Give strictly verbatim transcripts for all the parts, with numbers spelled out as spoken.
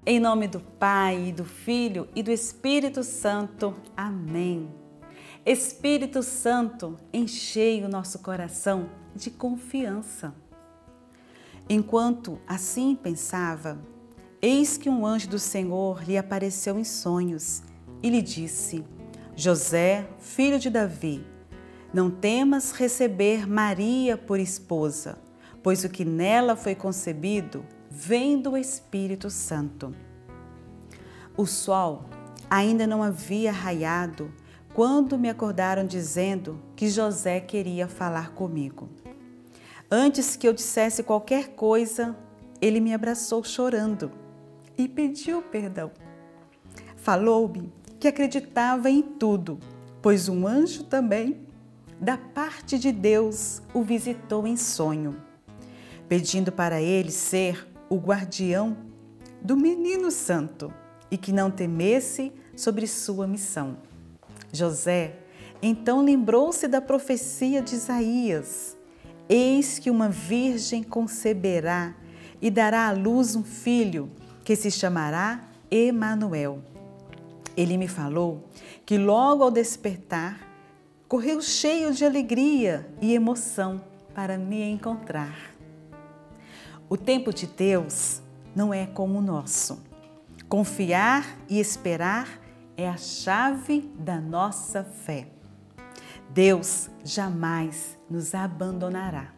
Em nome do Pai, e do Filho e do Espírito Santo. Amém. Espírito Santo, enchei o nosso coração de confiança. Enquanto assim pensava, eis que um anjo do Senhor lhe apareceu em sonhos e lhe disse: José, filho de Davi, não temas receber Maria por esposa, pois o que nela foi concebido vem do Espírito Santo. O sol ainda não havia raiado quando me acordaram dizendo que José queria falar comigo. Antes que eu dissesse qualquer coisa, ele me abraçou chorando e pediu perdão. Falou-me que acreditava em tudo, pois um anjo também, da parte de Deus, o visitou em sonho, pedindo para ele ser o guardião do menino santo e que não temesse sobre sua missão. José então lembrou-se da profecia de Isaías: eis que uma virgem conceberá e dará à luz um filho que se chamará Emanuel. Ele me falou que logo ao despertar, correu cheio de alegria e emoção para me encontrar. O tempo de Deus não é como o nosso. Confiar e esperar é a chave da nossa fé. Deus jamais nos abandonará.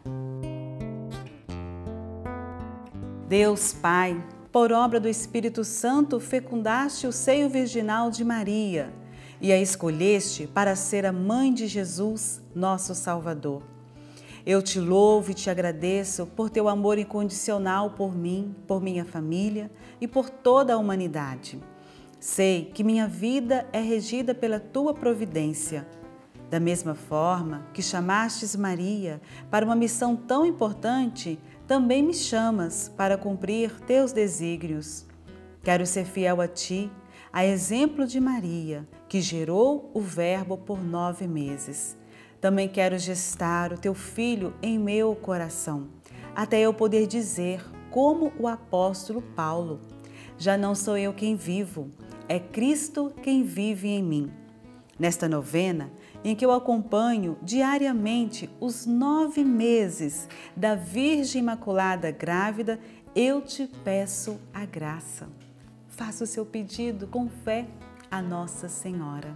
Deus Pai, por obra do Espírito Santo, fecundaste o seio virginal de Maria e a escolheste para ser a mãe de Jesus, nosso Salvador. Eu te louvo e te agradeço por teu amor incondicional por mim, por minha família e por toda a humanidade. Sei que minha vida é regida pela tua providência. Da mesma forma que chamastes Maria para uma missão tão importante, também me chamas para cumprir teus desígnios. Quero ser fiel a ti, a exemplo de Maria, que gerou o Verbo por nove meses. Também quero gestar o teu filho em meu coração, até eu poder dizer, como o apóstolo Paulo: já não sou eu quem vivo, é Cristo quem vive em mim. Nesta novena, em que eu acompanho diariamente os nove meses da Virgem Imaculada grávida, eu te peço a graça. Faça o seu pedido com fé a Nossa Senhora.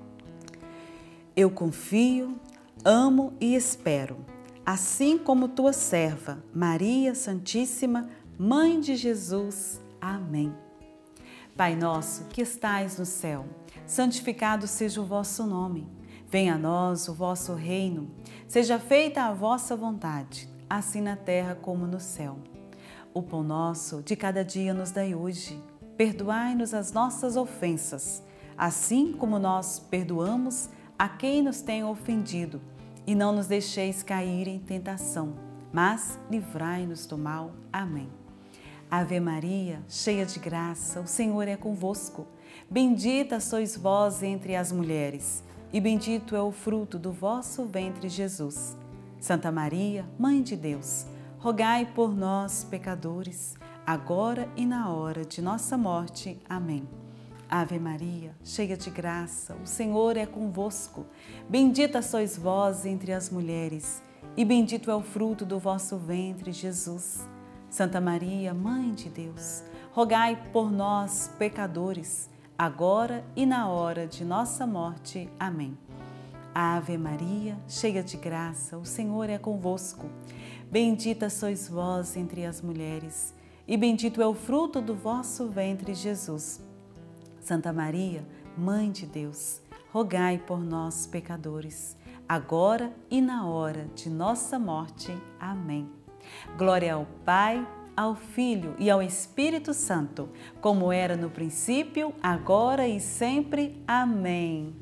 Eu confio, amo e espero, assim como tua serva, Maria Santíssima, Mãe de Jesus. Amém. Pai nosso que estais no céu, santificado seja o vosso nome. Venha a nós o vosso reino. Seja feita a vossa vontade, assim na terra como no céu. O pão nosso de cada dia nos dai hoje. Perdoai-nos as nossas ofensas, assim como nós perdoamos a quem nos tem ofendido. E não nos deixeis cair em tentação, mas livrai-nos do mal. Amém. Ave Maria, cheia de graça, o Senhor é convosco. Bendita sois vós entre as mulheres, e bendito é o fruto do vosso ventre, Jesus. Santa Maria, Mãe de Deus, rogai por nós, pecadores, agora e na hora de nossa morte. Amém. Ave Maria, cheia de graça, o Senhor é convosco. Bendita sois vós entre as mulheres, e bendito é o fruto do vosso ventre, Jesus. Santa Maria, Mãe de Deus, rogai por nós, pecadores, agora e na hora de nossa morte. Amém. Ave Maria, cheia de graça, o Senhor é convosco. Bendita sois vós entre as mulheres, e bendito é o fruto do vosso ventre, Jesus. Santa Maria, Mãe de Deus, rogai por nós, pecadores, agora e na hora de nossa morte. Amém. Glória ao Pai, ao Filho e ao Espírito Santo, como era no princípio, agora e sempre. Amém.